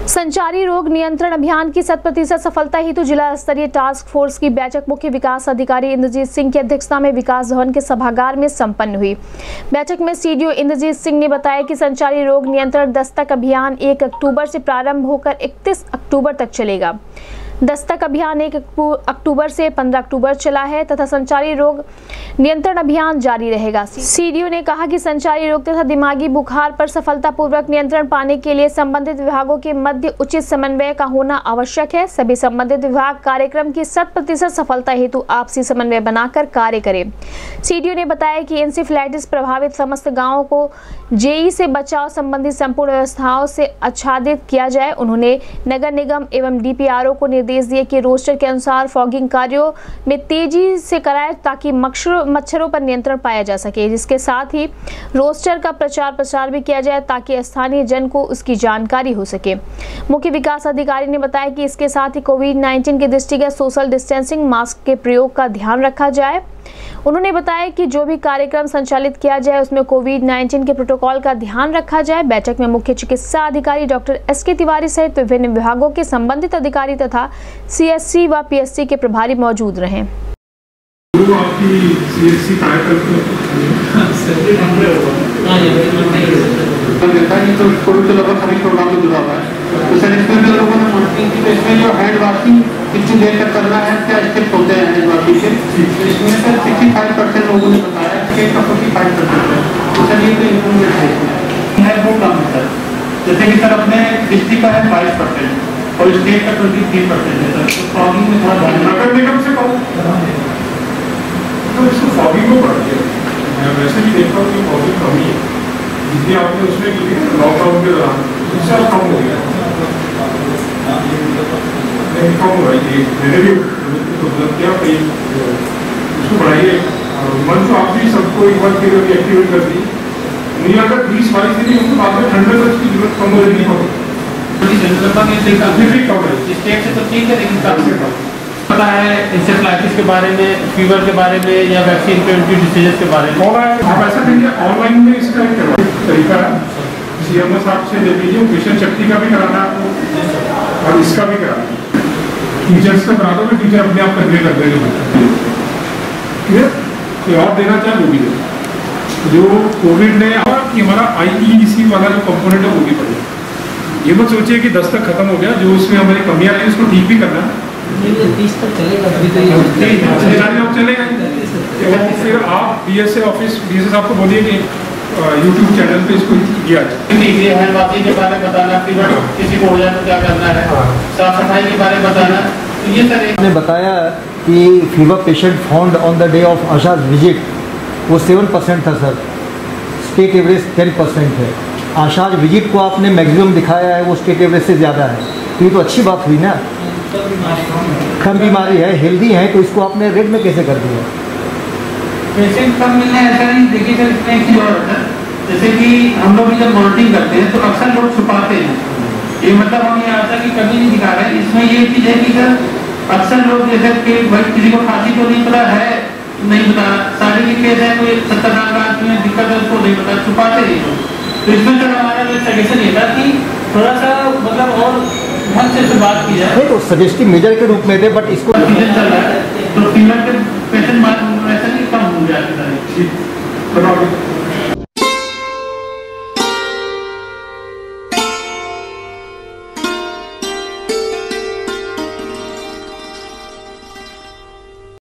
संचारी रोग नियंत्रण अभियान की 100% सफलता हेतु जिला स्तरीय टास्क फोर्स की बैठक मुख्य विकास अधिकारी इंद्रजीत सिंह की अध्यक्षता में विकास भवन के सभागार में संपन्न हुई। बैठक में सीडीओ इंद्रजीत सिंह ने बताया कि संचारी रोग नियंत्रण दस्तक अभियान 1 अक्टूबर से प्रारंभ होकर 31 अक्टूबर तक चलेगा। दस्तक अभियान 1 अक्टूबर से 15 अक्टूबर चला है तथा संचारी रोग नियंत्रण अभियान जारी रहेगा। सीडीओ ने कहा कि संचारी रोग तथा दिमागी बुखार पर सफलतापूर्वक नियंत्रण पाने के लिए संबंधित विभागों के मध्य उचित समन्वय का होना आवश्यक है। सभी संबंधित विभाग कार्यक्रम की 100% सफलता हेतु आपसी समन्वय बनाकर कार्य करें। सीडीओ ने बताया कि एन्सेफेलाइटिस प्रभावित समस्त गाँवों को जेई से बचाव संबंधी संपूर्ण व्यवस्थाओं से आच्छादित किया जाए। उन्होंने नगर निगम एवं डीपीआरओ को निर्देश दिए कि रोस्टर के अनुसार फॉगिंग कार्यों में तेजी से कराएं ताकि मच्छरों पर नियंत्रण पाया जा सके। जिसके साथ ही रोस्टर का प्रचार प्रसार भी किया जाए ताकि स्थानीय जन को उसकी जानकारी हो सके। मुख्य विकास अधिकारी ने बताया कि इसके साथ ही कोविड-19 के दृष्टिगत सोशल डिस्टेंसिंग, मास्क के प्रयोग का ध्यान रखा जाए। उन्होंने बताया कि जो भी कार्यक्रम संचालित किया जाए उसमें कोविड-19 के प्रोटोकॉल का ध्यान रखा जाए। बैठक में मुख्य चिकित्सा अधिकारी डॉक्टर एसके तिवारी सहित विभिन्न विभागों के संबंधित अधिकारी तथा सीएससी व पीएससी के प्रभारी मौजूद रहे। कितनी देर तक करना है, क्या स्टेप होते हैं हैंड वॉशिंग के, इसमें सर 65% लोगों ने बताया कि 45% है। तो सर ये तो इम्प्रूवमेंट है वो कम है सर। जैसे कि सर अपने डिस्ट्रिक्ट का है 22% और स्टेट का 23% है सर। तो फॉगिंग में थोड़ा नगर निगम से कम तो इसको फॉगिंग को बढ़ गया। मैं वैसे भी देखता हूँ कि फॉगिंग कमी है जितनी आपने उसमें की थी लॉकडाउन के दौरान, उससे अब कम हो गया। कम हो रही है, मैंने भी उपलब्ध किया कहीं उसको बढ़ाइए। मन तो आप भी सबको एक बार फिर एक्टिवेट कर दी। नहीं अगर 20-22 दिन उनको बाद में ठंडे में उसकी जरूरत कम हो रही है। स्टेट से तो ठीक है लेकिन काफी पता है इंसेफ्लाइटिस के बारे में, फीवर के बारे में या वैक्सीन प्रिवेंटिव डिसीजेस के बारे में। आप ऐसा करिए ऑनलाइन में इसका तरीका है, सीएमओ साहब से ले लीजिए, मिशन शक्ति का भी कराना है और इसका भी कराना है। टीचर्स का करा दो, टीचर अपने आप कन्वे कर देंगे। कोई और देना चाहे वो भी दे। जो कोविड ने कि हमारा IEC वाला जो कंपोनेंट है वो भी बढ़े। ये मत सोचिए कि 10 तक खत्म हो गया, जो उसमें हमारी कमियां आई उसको ठीक भी करना है। 30 तक चलेगा, चलेगा। फिर आप BSA ऑफिस BSA साहब को बोलिए कि YouTube चैनल पे इसको किया जाए। हैंडवाशिंग के बारे में बताना, किसी को हो जाए तो क्या करना है, साफ सफाई के बारे में बताना। तो ये सर आपने बताया कि fever patient found on the day of ASHA's visit वो 7% था सर, स्टेट एवरेज 10% है। आशाज विजिट को आपने मैक्सिमम दिखाया है, वो स्टेट एवरेज से ज़्यादा है। तो ये तो अच्छी बात हुई ना, कम बीमारी है, हेल्दी है, तो इसको आपने रेड में कैसे कर दिया? पेशेंट कम मिलने ऐसा नहीं। देखिए सर इसमें एक चीज़ और होता है, जैसे कि हम लोग जब मॉनिटरिंग करते हैं तो अक्सर लोग छुपाते हैं। ये मतलब हम ये आता कि कभी नहीं दिखा रहे। इसमें ये चीज़ है कि सर अक्सर लोग जैसे कि भाई किसी को खांसी तो नहीं पता है, नहीं पता, शारीरिक केस है, कोई 70 साल का आदमी में दिक्कत है उसको नहीं पता, छुपाते नहीं लोग। तो इसमें सर हमारा जो सजेशन ये था कि थोड़ा सा मतलब और ढंग से बात की जाए। तो सजेस्टिव मेजर के रूप में थे, बट इसको सीजन चल रहा है तो फीवर के पेशेंट वैसे नहीं कम हो जाते।